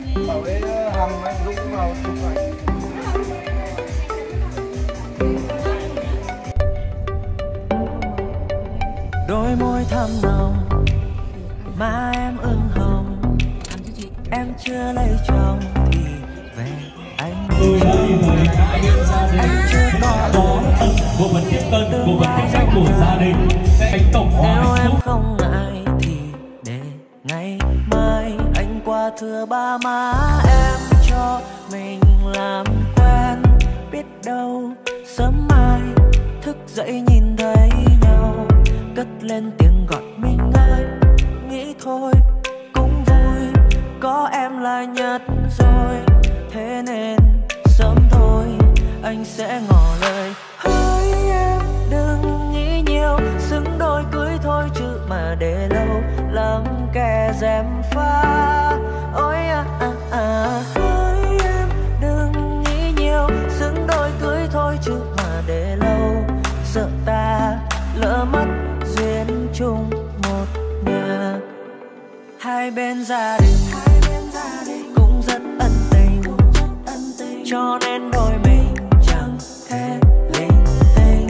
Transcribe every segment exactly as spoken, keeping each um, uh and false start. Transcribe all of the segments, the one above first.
Bảo đấy hầm anh Dũng vào chụp ảnh. Đôi môi thắm nồng, má em ửng hồng. Em chưa lấy chồng thì về anh. Tôi đã mời hai bên gia đình. Anh chưa có Có bộ phận tiếp tân, bộ phận tiếp khách của gia đình sẽ đánh tổng hòa. Nếu em không ngại thì để ngày mai anh qua thưa ba má em cho mình làm quen. Biết đâu sớm mai thức dậy nhìn thấy nhau, cất lên tiếng gọi mình ơi. Nghĩ thôi cũng vui, có em là nhất rồi. Thế nên sớm thôi anh sẽ ngỏ lời. Hỡi em đừng nghĩ nhiều, xứng đôi cưới thôi chứ mà để lâu lắm kẻ dèm pha. Ôi à à à. Hỡi em đừng nghĩ nhiều, xứng đôi cưới thôi chứ mà để lâu sợ ta lỡ mất duyên chung một nhà. Hai bên gia đình cũng rất ân tình, cho nên đôi mình chẳng thể linh tinh.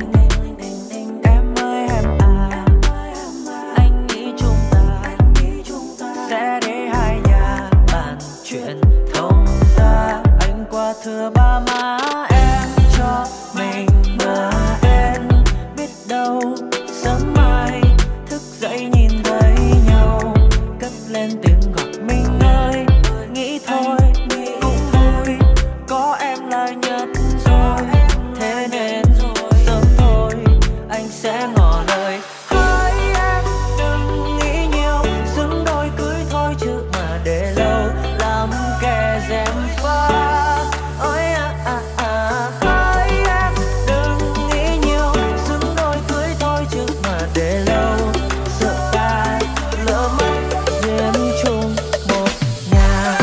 Em ơi em à, anh nghĩ chúng ta sẽ để hai nhà bàn chuyện thông ra. Anh qua thưa ba má em cho mình bờ bên. Biết đâu sớm mai thức dậy nhìn thấy nhau, cất lên tiếng gọi mình ơi. Nghĩ thôi cũng thôi, có em là nhất rồi. Thế nên sớm thôi anh sẽ ngỏ lời. Hỡi em đừng nghĩ nhiều, xứng đôi cưới thôi chứ mà để lâu làm kẻ dèm pha. Ôi à à à. Hỡi em đừng nghĩ nhiều, xứng đôi cưới thôi chứ mà để lâu sợ ta lỡ mất duyên chung một nhà.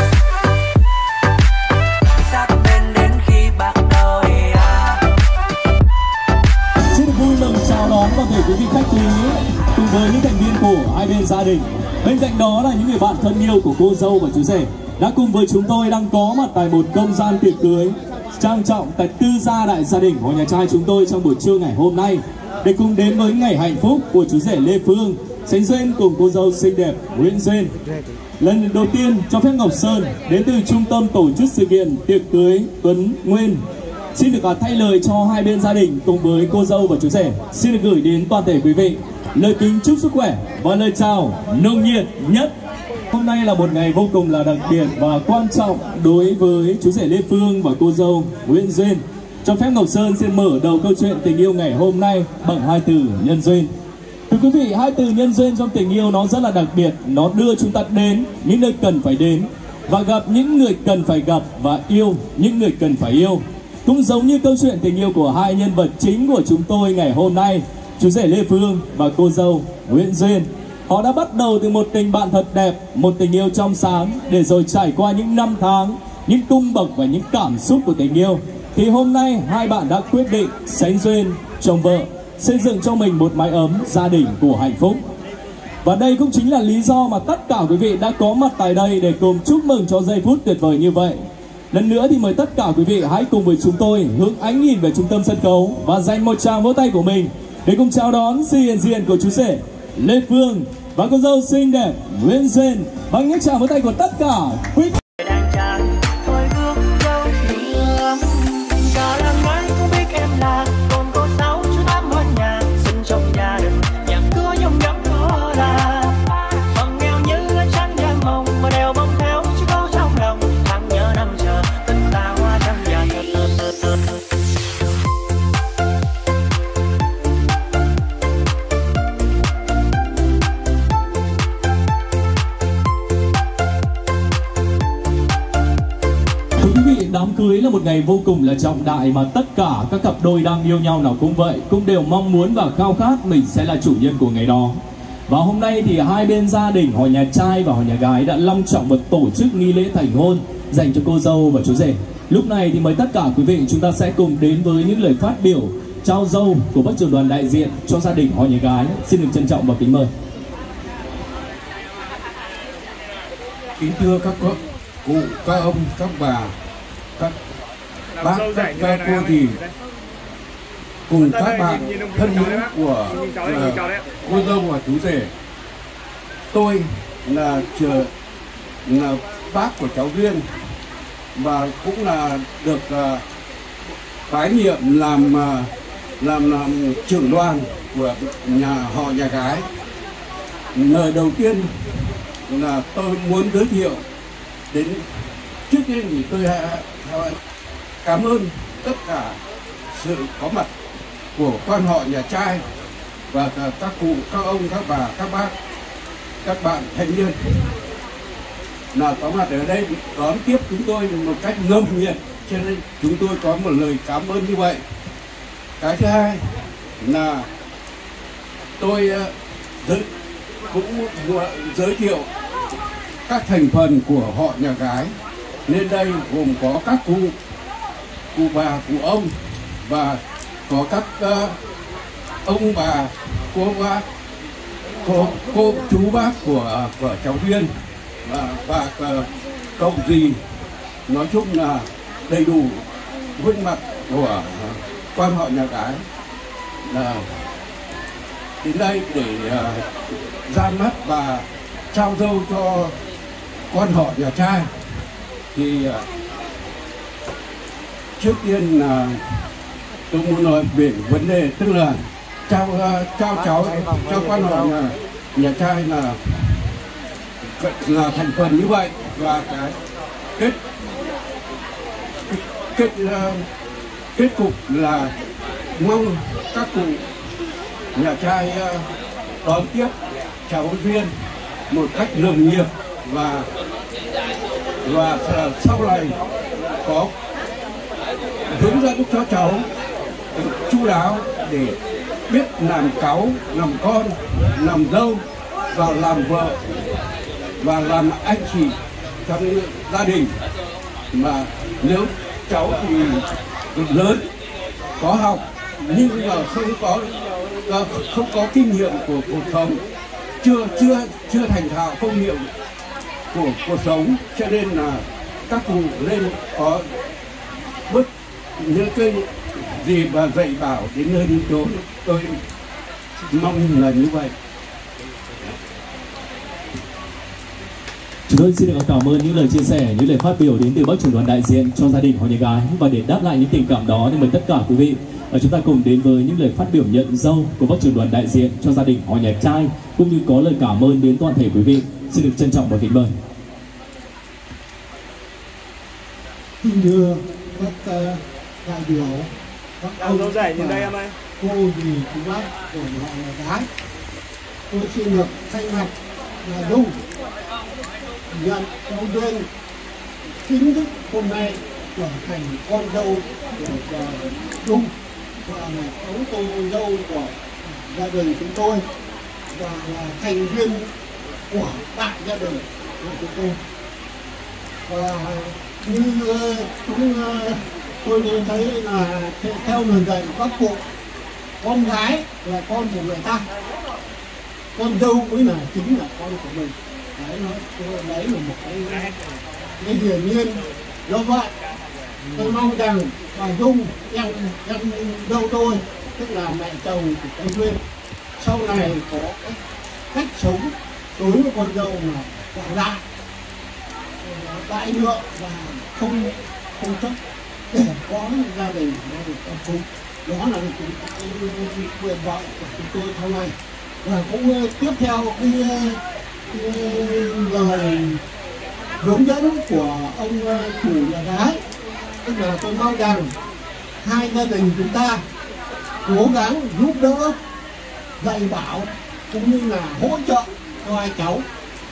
Sát bên đến khi bạc đôi à. Xin được vui mừng chào đón toàn thể quý vị khách quý cùng với những thành viên của hai bên gia đình. Bên cạnh đó là những người bạn thân yêu của cô dâu và chú rể đã cùng với chúng tôi đang có mặt tại một không gian tiệc cưới trang trọng tại tư gia đại gia đình của nhà trai chúng tôi trong buổi trưa ngày hôm nay, để cùng đến với ngày hạnh phúc của chú rể Lê Phương sánh duyên cùng cô dâu xinh đẹp Nguyễn Duyên. Lần đầu tiên cho phép Ngọc Sơn đến từ trung tâm tổ chức sự kiện tiệc cưới Tuấn Nguyên xin được thay lời cho hai bên gia đình cùng với cô dâu và chú rể xin được gửi đến toàn thể quý vị lời kính chúc sức khỏe và lời chào nồng nhiệt nhất. Hôm nay là một ngày vô cùng là đặc biệt và quan trọng đối với chú rể Lê Phương và cô dâu Nguyễn Duyên. Cho phép Ngọc Sơn xin mở đầu câu chuyện tình yêu ngày hôm nay bằng hai từ nhân duyên. Thưa quý vị, hai từ nhân duyên trong tình yêu nó rất là đặc biệt. Nó đưa chúng ta đến những nơi cần phải đến và gặp những người cần phải gặp và yêu những người cần phải yêu. Cũng giống như câu chuyện tình yêu của hai nhân vật chính của chúng tôi ngày hôm nay, chú rể Lê Phương và cô dâu Nguyễn Duyên. Họ đã bắt đầu từ một tình bạn thật đẹp, một tình yêu trong sáng, để rồi trải qua những năm tháng, những cung bậc và những cảm xúc của tình yêu, thì hôm nay hai bạn đã quyết định sánh duyên chồng vợ, xây dựng cho mình một mái ấm gia đình của hạnh phúc. Và đây cũng chính là lý do mà tất cả quý vị đã có mặt tại đây để cùng chúc mừng cho giây phút tuyệt vời như vậy. Lần nữa thì mời tất cả quý vị hãy cùng với chúng tôi hướng ánh nhìn về trung tâm sân khấu và dành một tràng vỗ tay của mình để cùng chào đón sự hiện diện của chú rể Lê Phương và cô dâu xinh đẹp Nguyễn Duyên bằng những tràng vỗ tay của tất cả quý vị. Đám cưới là một ngày vô cùng là trọng đại mà tất cả các cặp đôi đang yêu nhau nào cũng vậy, cũng đều mong muốn và khao khát mình sẽ là chủ nhân của ngày đó. Và hôm nay thì hai bên gia đình, họ nhà trai và họ nhà gái đã long trọng và tổ chức nghi lễ thành hôn dành cho cô dâu và chú rể. Lúc này thì mời tất cả quý vị chúng ta sẽ cùng đến với những lời phát biểu trao dâu của bác trưởng đoàn đại diện cho gia đình họ nhà gái. Xin được trân trọng và kính mời. Kính thưa các cụ, các ông, các bà, các bác, các, các cô dì cùng các bạn thân hữu của uh, cô dâu và chú rể. Tôi là chờ là bác của cháu Duyên và cũng là được uh, bái nhiệm làm uh, làm làm trưởng đoàn của nhà họ nhà gái. Lời đầu tiên là tôi muốn giới thiệu đến, trước tiên thì tôi cảm ơn tất cả sự có mặt của quan họ nhà trai và các cụ, các ông, các bà, các bác, các bạn thanh niên là có mặt ở đây đón tiếp chúng tôi một cách nồng nhiệt, cho nên chúng tôi có một lời cảm ơn như vậy. Cái thứ hai là tôi giới, cũng giới thiệu các thành phần của họ nhà gái lên đây, gồm có các cụ, cụ bà, cụ ông và có các uh, ông bà, cô bác, cô, cô chú bác của của cháu Duyên và và uh, cậu dì, nói chung là đầy đủ gương mặt của uh, quan họ nhà gái là đến đây để uh, ra mắt và trao dâu cho quan họ nhà trai. Thì uh, trước tiên là uh, tôi muốn nói về vấn đề, tức là trao uh, trao cháu cho quan họ nhà, nhà trai là là thành phần như vậy, và cái kết kết uh, kết cục là mong các cụ nhà trai uh, đón tiếp cháu Duyên một cách nồng nhiệt và và sau này có hướng dẫn cho cháu chu đáo để biết làm cáu, làm con, làm dâu và làm vợ và làm anh chị trong gia đình. Mà nếu cháu thì lớn, có học nhưng mà không có không có kinh nghiệm của cuộc sống, chưa chưa chưa thành thạo công nghiệp của cuộc sống, cho nên là các cụ lên có bất những cái gì mà dạy bảo đến nơi đến chốn. Tôi mong là như vậy. Chúng tôi xin được cảm ơn những lời chia sẻ, những lời phát biểu đến từ bác trưởng đoàn đại diện cho gia đình họ nhà gái. Và để đáp lại những tình cảm đó thì mời tất cả quý vị chúng ta cùng đến với những lời phát biểu nhận dâu của bác trưởng đoàn đại diện cho gia đình họ nhà trai, cũng như có lời cảm ơn đến toàn thể quý vị. Xin được trân trọng và kính mời. Xin thưa các uh, đại biểu, các ông, dâu rể nhìn đây em ơi, cô dì, chú bác của họ nhà gái, tôi xin được thay mặt là Dung nhận cháu Duyên chính thức hôm nay trở thành con dâu của Dung và là cháu cô dâu của gia đình chúng tôi và là thành viên của đại gia đình của chúng tôi. Và như chúng tôi nhìn thấy là theo lời dạy của các cụ, con gái là con của người ta, con dâu mới là chính là con của mình. Đấy, nó đấy là một cái cái hiển nhiên. Do vậy tôi mong rằng bà Dung, em em dâu tôi, tức là mẹ chồng của con Duyên, sau này có cái cách sống đối với con dâu mà quảng đại đại lượng và không không chấp để có gia đình nó được ấm cúng. Đó là cái nguyện vọng của chúng tôi sau này. Và cũng tiếp theo cái, cái lời hướng dẫn của ông chủ nhà gái, tức là tôi mong rằng hai gia đình chúng ta cố gắng giúp đỡ, dạy bảo cũng như là hỗ trợ cho hai cháu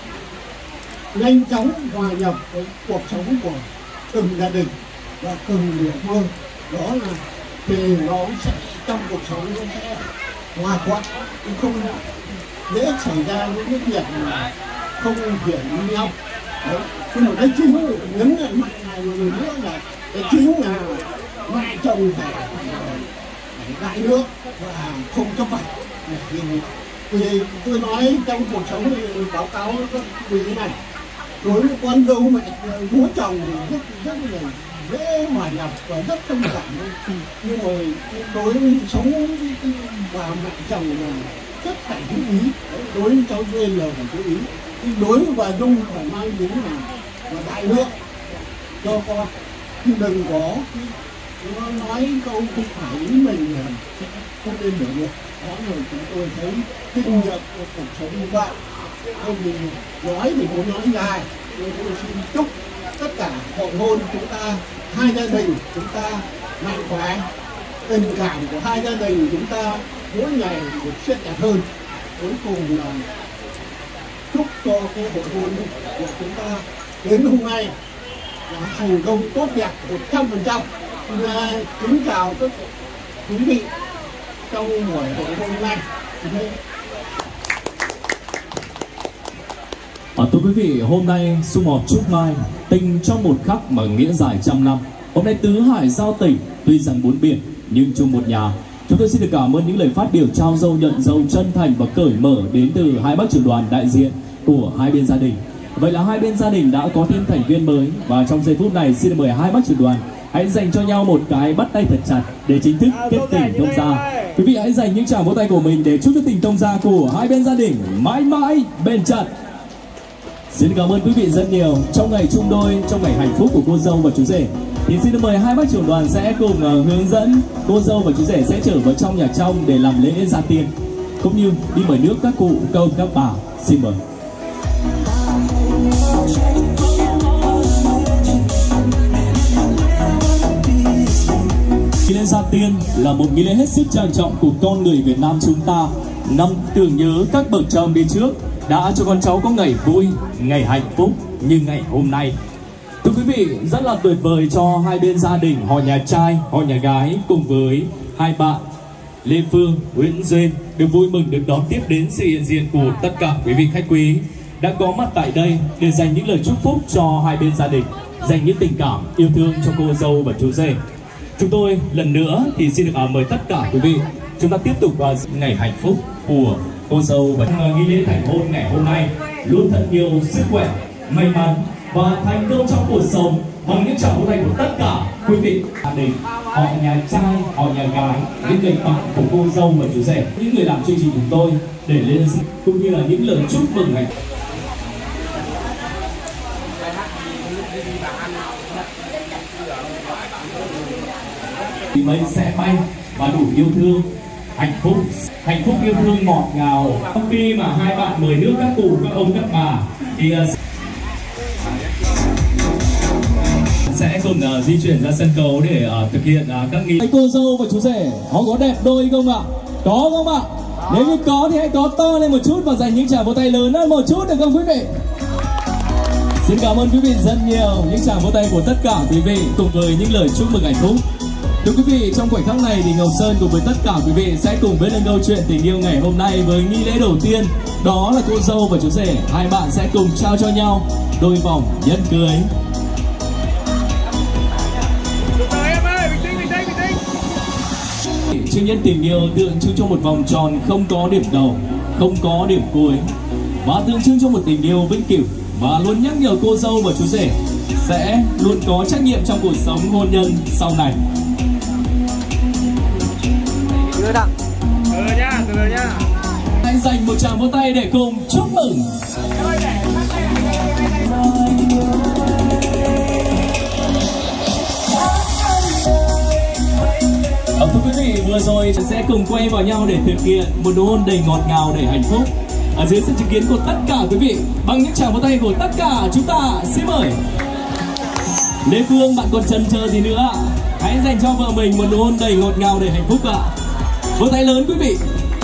nhanh chóng hòa nhập với cuộc sống của từng gia đình và từng địa phương. Đó là thì nó sẽ trong cuộc sống nó sẽ hòa thuận, không dễ xảy ra những cái việc mà không hiểu với nhau. Đấy. Nhưng mà cái chính nhấn lại mạnh này một lần nữa là cái chính là mẹ chồng phải, phải đại nước và không chấp phải. Vì tôi nói trong cuộc sống thì báo cáo các quý này đối với con dâu mẹ bố chồng thì rất rất là dễ hòa nhập và rất thông cảm, nhưng mà đối với sống với bà mẹ chồng là rất phải chú ý. Đối với cháu Duyên là phải chú ý, đối với bà Dung phải mang đến là, là đại lượng cho con, chứ đừng có nó nói câu không phải ý mình là không nên được được. Đó rồi chúng tôi thấy kinh nghiệm của cuộc sống như vậy, không thì nói thì muốn nói dài. Tôi xin chúc tất cả hội hôn chúng ta, hai gia đình chúng ta mạnh khỏe, tình cảm của hai gia đình chúng ta mỗi ngày được siết chặt hơn. Cuối cùng là chúc cho cái hội hôn của chúng ta đến hôm nay là thành công tốt đẹp một trăm phần trăm. Kính chào tất cả quý vị trong buổi hội hôn này. À, thưa quý vị, hôm nay sum họp chúc mai tình trong một khắc mà nghĩa dài trăm năm. Hôm nay tứ hải giao tỉnh, tuy rằng bốn biển nhưng chung một nhà. Chúng tôi xin được cảm ơn những lời phát biểu trao dâu nhận dâu chân thành và cởi mở đến từ hai bác trưởng đoàn đại diện của hai bên gia đình. Vậy là hai bên gia đình đã có thêm thành viên mới, và trong giây phút này xin mời hai bác trưởng đoàn hãy dành cho nhau một cái bắt tay thật chặt để chính thức kết tình thông gia. Quý vị hãy dành những tràng vỗ tay của mình để chúc cho tình thông gia của hai bên gia đình mãi mãi bền chặt. Xin cảm ơn quý vị rất nhiều. Trong ngày chung đôi, trong ngày hạnh phúc của cô dâu và chú rể, thì xin được mời hai bác trưởng đoàn sẽ cùng uh, hướng dẫn cô dâu và chú rể sẽ trở vào trong nhà trong để làm lễ gia tiên, cũng như đi mời nước các cụ, các ông, các bà. Xin mời. Nghi lễ gia tiên là một nghi lễ hết sức trang trọng của con người Việt Nam chúng ta, năm tưởng nhớ các bậc chồng đi trước đã cho con cháu có ngày vui, ngày hạnh phúc như ngày hôm nay. Thưa quý vị, rất là tuyệt vời cho hai bên gia đình, họ nhà trai, họ nhà gái cùng với hai bạn Lê Phương, Nguyễn Duyên được vui mừng được đón tiếp đến sự hiện diện của tất cả quý vị khách quý đã có mặt tại đây để dành những lời chúc phúc cho hai bên gia đình, dành những tình cảm yêu thương cho cô dâu và chú rể. Chúng tôi lần nữa thì xin được à, mời tất cả quý vị chúng ta tiếp tục vào ngày hạnh phúc của cô dâu và nghi lễ thành hôn ngày hôm nay luôn thật nhiều sức khỏe, may mắn và thành công trong cuộc sống. Bằng những tràng vỗ tay của tất cả quý vị gia đình, họ nhà trai, họ nhà gái, những người bạn của cô dâu và chú rể, những người làm chương trình cùng tôi để lên cũng như là những lời chúc mừng hạnh thì mây sẽ bay và đủ yêu thương, hạnh phúc, hạnh phúc yêu thương ngọt ngào. Khi mà hai bạn mời nước các cụ, các ông, các bà thì sẽ cùng uh, di chuyển ra sân khấu để uh, thực hiện uh, các nghi. Cô dâu và chú rể họ có đẹp đôi không ạ? Có không ạ? Nếu như có thì hãy có to lên một chút và dành những tràng vỗ tay lớn hơn một chút được không quý vị? Xin cảm ơn quý vị rất nhiều, những tràng vỗ tay của tất cả quý vị cùng với những lời chúc mừng hạnh phúc. Thưa quý vị, trong khoảnh khắc này thì Ngọc Sơn cùng với tất cả quý vị sẽ cùng biết lên câu chuyện tình yêu ngày hôm nay với nghi lễ đầu tiên, đó là cô dâu và chú rể hai bạn sẽ cùng trao cho nhau đôi vòng nhẫn cưới. Chứng nhân tình yêu tượng trưng cho một vòng tròn không có điểm đầu, không có điểm cuối, và tượng trưng cho một tình yêu vĩnh cửu, và luôn nhắc nhở cô dâu và chú rể sẽ luôn có trách nhiệm trong cuộc sống hôn nhân sau này. Từ từ nhá, từ từ nhá. Hãy dành một tràng vỗ tay để cùng chúc mừng. Ờ, thưa quý vị, vừa rồi sẽ cùng quay vào nhau để thực hiện một nụ hôn đầy ngọt ngào, đầy hạnh phúc ở dưới sự chứng kiến của tất cả quý vị. Bằng những tràng vỗ tay của tất cả chúng ta, xin mời Lê Phương, bạn còn chần chờ gì nữa? Hãy dành cho vợ mình một nụ hôn đầy ngọt ngào, đầy hạnh phúc ạ. Vỗ tay lớn quý vị.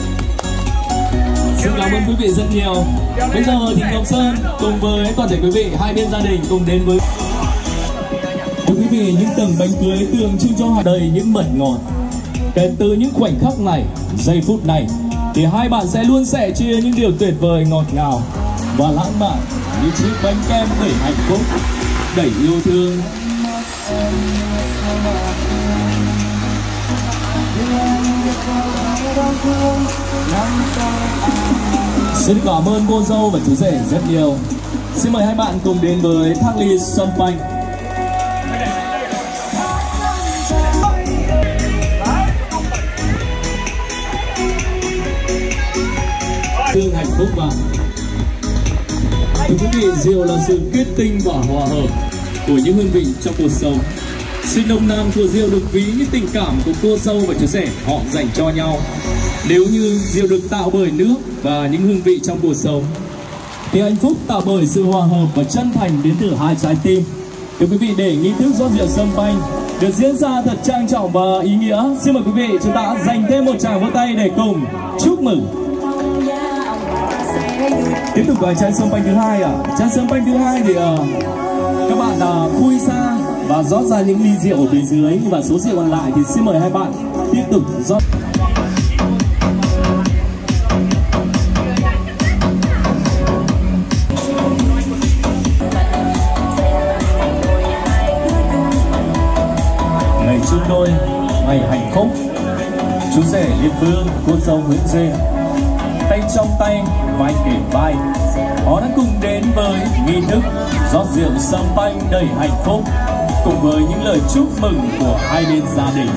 Xin cảm ơn quý vị rất nhiều. Bây giờ thì Ngọc Sơn cùng với toàn thể quý vị hai bên gia đình cùng đến với thưa quý vị những tầng bánh cưới tượng trưng cho đầy những mật ngọt. Kể từ những khoảnh khắc này, giây phút này thì hai bạn sẽ luôn sẻ chia những điều tuyệt vời, ngọt ngào và lãng mạn như chiếc bánh kem đầy hạnh phúc, đầy yêu thương. Xin cảm ơn cô dâu và chú rể rất nhiều. Xin mời hai bạn cùng đến với thác ly champagne. Thương hạnh phúc và thưa quý vị, rượu là sự kết tinh và hòa hợp của những hương vị trong cuộc sống. Xin nồng nàn của rượu được ví như tình cảm của cô dâu và chú rể họ dành cho nhau. Nếu như rượu được tạo bởi nước và những hương vị trong cuộc sống, thì hạnh phúc tạo bởi sự hòa hợp và chân thành đến từ hai trái tim. Thưa quý vị, để nghi thức rót rượu champagne được diễn ra thật trang trọng và ý nghĩa, xin mời quý vị chúng ta dành thêm một tràng vỗ tay để cùng chúc mừng. Tiếp tục với chén champagne thứ hai ạ. À. Chén champagne thứ hai thì uh, các bạn uh, khui ra và rót ra những ly rượu ở phía dưới, và số rượu còn lại thì xin mời hai bạn tiếp tục rót. Ngày chung đôi, ngày hạnh phúc, chú rể Liên Phương, cô dâu Nguyễn Duyên, tay trong tay, vai kề vai, họ đã cùng đến với nghi thức rót rượu champagne đầy hạnh phúc, cùng với những lời chúc mừng của hai bên gia đình.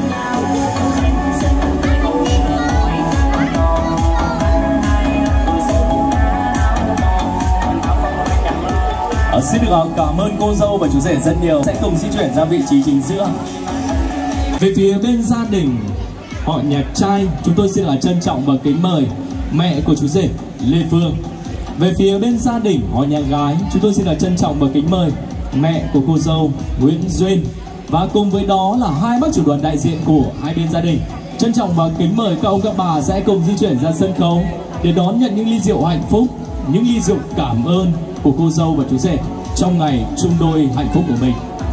À, xin được cảm ơn cô dâu và chú rể rất nhiều. Sẽ cùng di chuyển ra vị trí chính giữa. Về phía bên gia đình họ nhà trai, chúng tôi xin là trân trọng và kính mời mẹ của chú rể Lê Phương. Về phía bên gia đình họ nhà gái, chúng tôi xin là trân trọng và kính mời mẹ của cô dâu Nguyễn Duyên. Và cùng với đó là hai bác chủ đoàn đại diện của hai bên gia đình. Trân trọng và kính mời các ông các bà sẽ cùng di chuyển ra sân khấu để đón nhận những ly rượu hạnh phúc, những ly rượu cảm ơn của cô dâu và chú rể trong ngày chung đôi hạnh phúc của mình.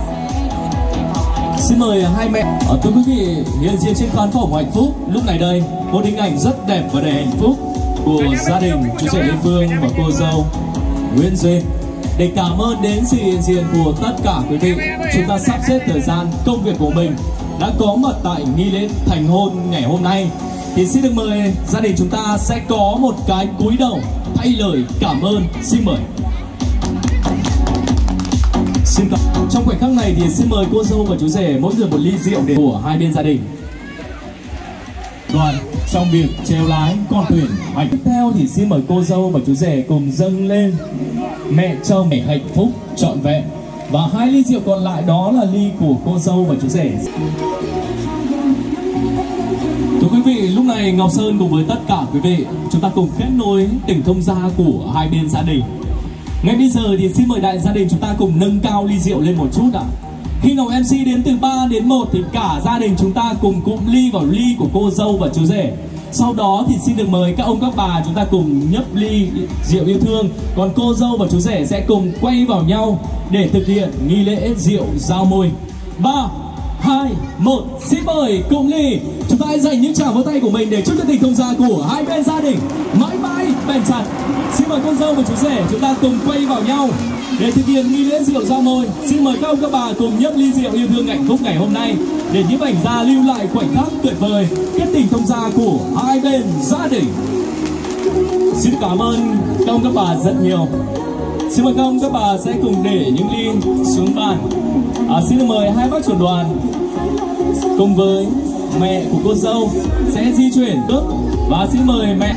Xin mời hai mẹ. Ở thưa quý vị, hiện diện trên khán phòng hạnh phúc lúc này đây một hình ảnh rất đẹp và đầy hạnh phúc của gia đình chú rể Lê Phương và cô dâu Nguyễn Duyên. Để cảm ơn đến sự hiện diện của tất cả quý vị, chúng ta sắp xếp thời gian công việc của mình đã có mặt tại nghi lễ thành hôn ngày hôm nay, thì xin được mời gia đình chúng ta sẽ có một cái cúi đầu thay lời cảm ơn. Xin mời. Xin cảm. Trong khoảnh khắc này thì xin mời cô dâu và chú rể mỗi người một ly rượu để của hai bên gia đình. Đoàn trong việc chèo lái con thuyền hạnh tiếp theo thì xin mời cô dâu và chú rể cùng dâng lên mẹ chồng để hạnh phúc trọn vẹn, và hai ly rượu còn lại đó là ly của cô dâu và chú rể. Thưa quý vị, lúc này Ngọc Sơn cùng với tất cả quý vị chúng ta cùng kết nối tình thông gia của hai bên gia đình. Ngay bây giờ thì xin mời đại gia đình chúng ta cùng nâng cao ly rượu lên một chút ạ. Khi Ngọc em xê đến từ ba đến một thì cả gia đình chúng ta cùng cụm ly vào ly của cô dâu và chú rể. Sau đó thì xin được mời các ông các bà chúng ta cùng nhấp ly rượu yêu thương. Còn cô dâu và chú rể sẽ cùng quay vào nhau để thực hiện nghi lễ rượu giao môi. Ba, hai, một, xin mời cùng ly. Chúng ta hãy dành những tràng vỗ tay của mình để chúc cho tình thông gia của hai bên gia đình mãi mãi bền chặt. Xin mời cô dâu và chú rể chúng ta cùng quay vào nhau để thực hiện nghi lễ rượu giao môi. Xin mời các ông các bà cùng nhấp ly rượu yêu thương hạnh phúc ngày hôm nay để nhiếp ảnh gia lưu lại khoảnh khắc tuyệt vời kết tình thông gia của hai bên gia đình. Xin cảm ơn các ông các bà rất nhiều. Xin mời các ông các bà sẽ cùng để những ly xuống bàn. À, xin được mời hai bác chủ đoàn cùng với mẹ của cô dâu sẽ di chuyển bước, và xin mời mẹ.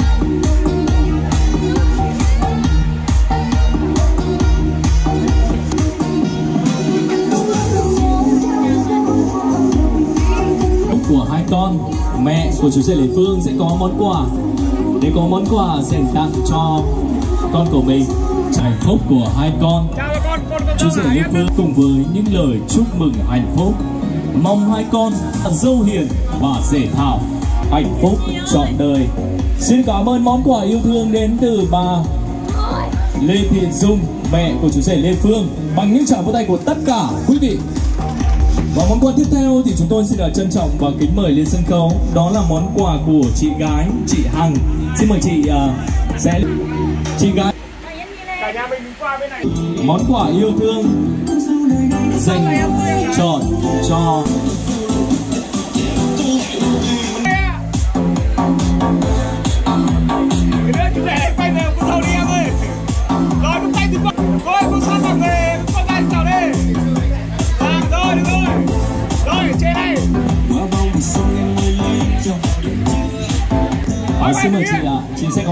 Của hai con, mẹ của chú rể Lê Phương sẽ có món quà. Để có món quà dành tặng cho con của mình. Hạnh phúc của hai con, chú rể Lê Phương cùng với những lời chúc mừng hạnh phúc, mong hai con dâu hiền và rể thảo hạnh phúc trọn đời. Xin cảm ơn món quà yêu thương đến từ bà Lê Thị Dung, mẹ của chú rể Lê Phương, bằng những tràng vỗ tay của tất cả quý vị. Và món quà tiếp theo thì chúng tôi xin được trân trọng và kính mời lên sân khấu. Đó là món quà của chị gái, chị Hằng. Xin mời chị uh, sẽ chị gái. Cả nhà mình qua bên này. Món quà yêu thương dành chọn cho cái đứa chú rể quay về cô dâu đi em ơi. Rồi, bắt tay từ con. xin mời chị ạ. À. Chị sẽ có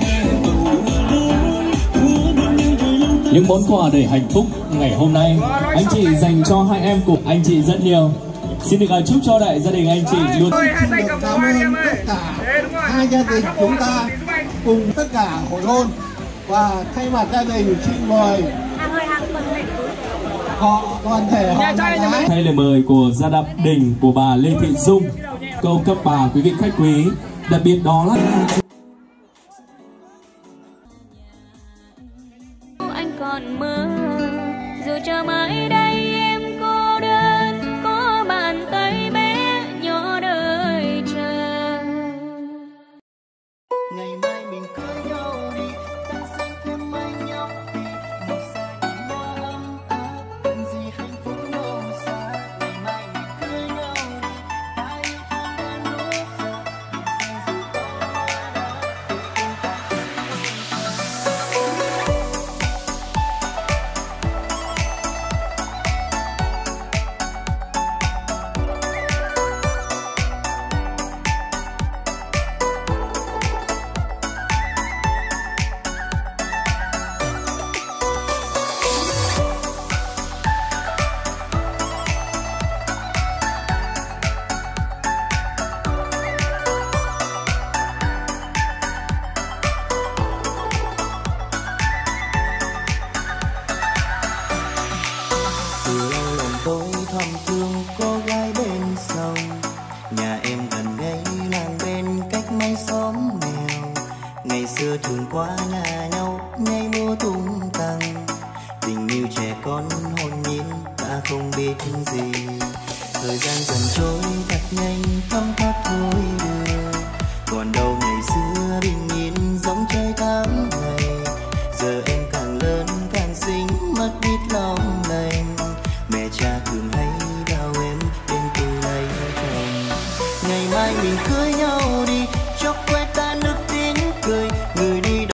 những món quà đầy hạnh phúc ngày hôm nay. Anh chị dành cho hai em của anh chị rất nhiều. Xin được chúc cho đại gia đình anh chị luôn. Xin được cảm ơn tất cả hai gia đình chúng ta cùng tất cả hội hôn, và thay mặt gia đình xin mời họ toàn thể họ nhà gái. Thay lời mời của gia đình của bà Lê Thị Dung, câu cấp bà quý vị khách quý, đặc biệt đó là anh còn mơ dù cho mãi đây em cô đơn, có bàn tay bé nhỏ đời chờ. Ngày mai mình cưới nhau đi, ta sẽ thêm mãi nhau đi, một gia đình nó ấm áp, cần gì hạnh phúc đâu xa. Ngày mai mình cưới nhau đi, ta yêu thương đến lúc giờ, mình sẽ dù có đã tình ta. Tôi thầm thương cô gái bên sông, nhà em gần đây làng bên cách mấy xóm nghèo. Ngày xưa thường qua nhà nhau nhảy múa tung tăng, tình yêu trẻ con hồn nhiên ta không biết gì. Thời gian dần trôi thật nhanh không thoát thôi được, còn đâu ngày xưa bình yên giống trời tháng ngày. Giờ em càng lớn càng xinh mất biết lòng lành, mẹ cha thường hay bảo em bên tôi lấy chồng. Ngày mai mình cưới nhau